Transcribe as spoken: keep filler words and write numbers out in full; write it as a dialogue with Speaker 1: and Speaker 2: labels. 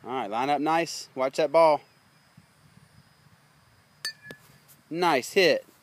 Speaker 1: All right, line up nice. Watch that ball. Nice hit.